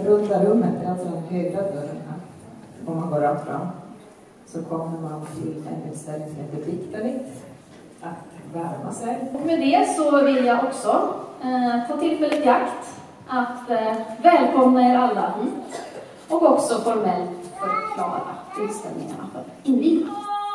runda rummet är alltså den högra dörren här. Om man går rakt fram så kommer man till en utställning som heter Viktaligt, att värma sig. Och med det så vill jag också ta tillfället i akt att välkomna er alla hit och också formellt förklara utställningarna för invigda.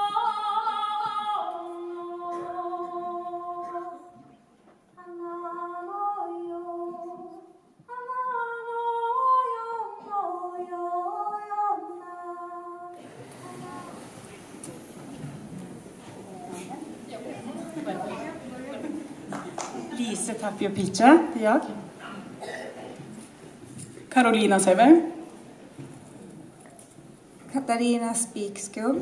Lise Tapio-Picha, det är jag. Carolina Sever. Katarina Spikskull.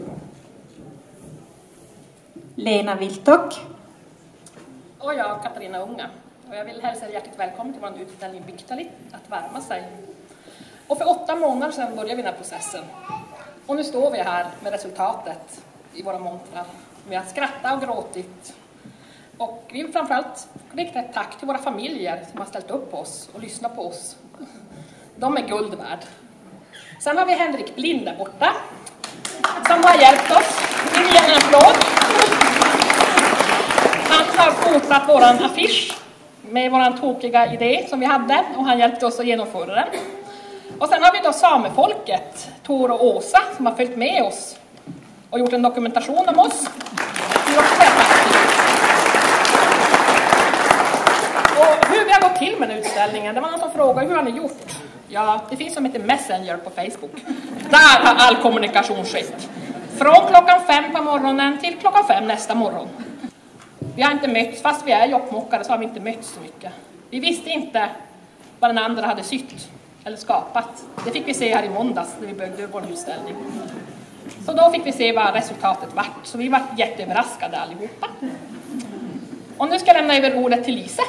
Lena Wiltok. Och jag, Katarina Unga. Och jag vill hälsa er hjärtligt välkommen till vår utställning Viktaligt, att värma sig. Och för 8 månader sedan började vi den här processen. Och nu står vi här med resultatet i våra montrar. Vi har skrattat och gråtit. Och vi vill framförallt rikta ett tack till våra familjer som har ställt upp på oss och lyssnat på oss. De är guld värd. Sen har vi Henrik Blind där borta som har hjälpt oss. Vi vill ge en applåd. Han har fotat våran affisch med våran tokiga idé som vi hade och han hjälpte oss att genomföra den. Och sen har vi då samefolket, Tor och Åsa, som har följt med oss och gjort en dokumentation om oss. Och hur vi har gått till med den utställningen, det var någon som frågade hur har ni gjort? Ja, det finns som heter Messenger på Facebook. Där har all kommunikation skett. Från klockan 5 på morgonen till klockan 5 nästa morgon. Vi har inte mötts, fast vi är jobbmockare så har vi inte mötts så mycket. Vi visste inte vad den andra hade sytt eller skapat. Det fick vi se här i måndags när vi byggde vår utställning. Så då fick vi se vad resultatet var. Så vi var jätteöverraskade allihopa. Och nu ska jag lämna över ordet till Lise.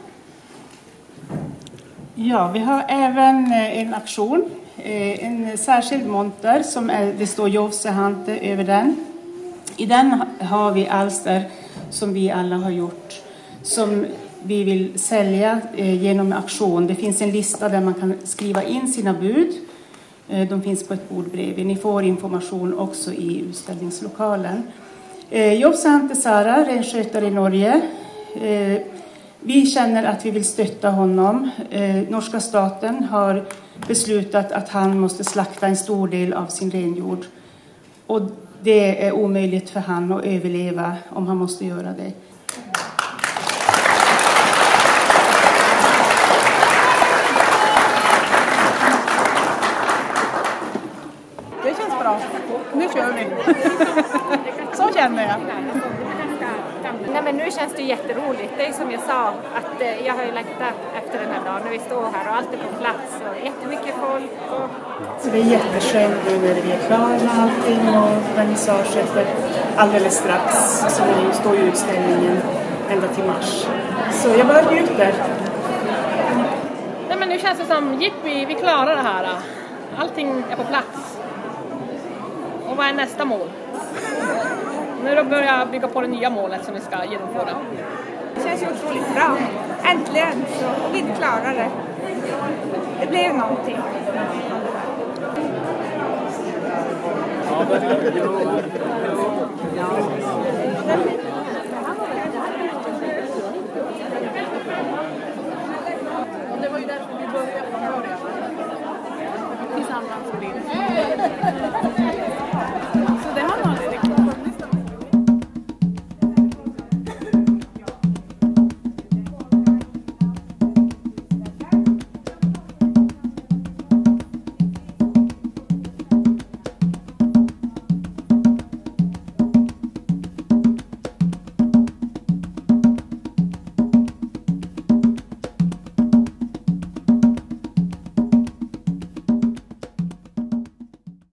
Ja, vi har även en aktion. En särskild monter som det står Jovsehante över den. I den har vi alster som vi alla har gjort. Som vi vill sälja genom aktion. Det finns en lista där man kan skriva in sina bud. De finns på ett bord bredvid. Ni får information också i utställningslokalen. Jovsehante Sara, renskötare i Norge. Vi känner att vi vill stötta honom. Norska staten har beslutat att han måste slakta en stor del av sin renjord. Och det är omöjligt för han att överleva om han måste göra det. Det känns bra. Nu kör vi. Så känner jag. Nej, men nu känns det jätteroligt. Det är som jag sa, att jag har ju längtat efter den här dagen när vi står här och allt är på plats och jättemycket folk. Så det är jätteskönt nu när vi är klara med allting och vernissaget alldeles strax. Så vi står i utställningen ända till mars. Så jag bara njuter. Nej, men nu känns det som jippi, vi klarar det här. Allting är på plats. Och vad är nästa mål? Nu då börjar jag bygga på det nya målet som vi ska genomföra. Det känns ju otroligt bra. Äntligen så vi klarar det. Det blev någonting. Det var ju därför vi började från början. Tillsammans med det.